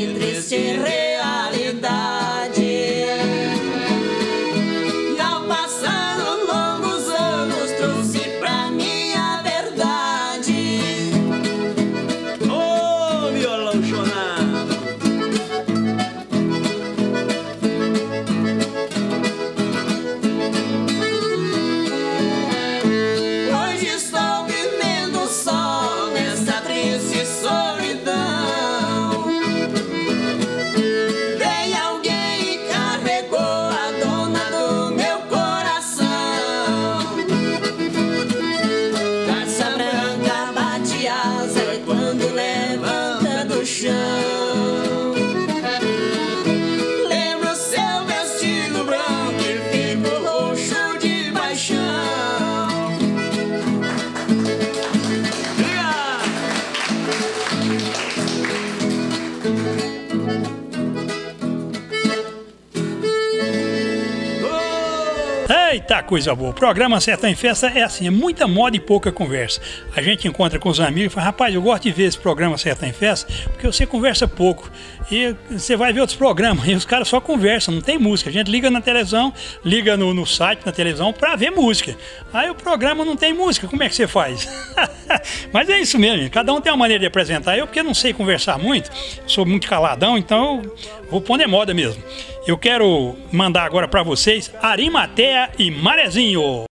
de triste realidade. E ao passar os longos anos trouxe pra mim a verdade. Ô, violão chonado. Hoje estou vivendo só nessa triste solidão. Veio alguém e carregou a dona do meu coração. Garça branca bate asa quando levanta do chão. Lembro seu vestido branco e fico roxo de paixão. Eita, coisa boa. O programa Sertão em Festa é assim, é muita moda e pouca conversa. A gente encontra com os amigos e fala, rapaz, eu gosto de ver esse programa Sertão em Festa porque você conversa pouco. E você vai ver outros programas e os caras só conversam, não tem música. A gente liga na televisão, liga no site, na televisão, pra ver música. Aí o programa não tem música, como é que você faz? Mas é isso mesmo, cada um tem uma maneira de apresentar. Eu, porque não sei conversar muito, sou muito caladão, então eu vou pondo é moda mesmo. Eu quero mandar agora pra vocês Arimatea e Marezinho.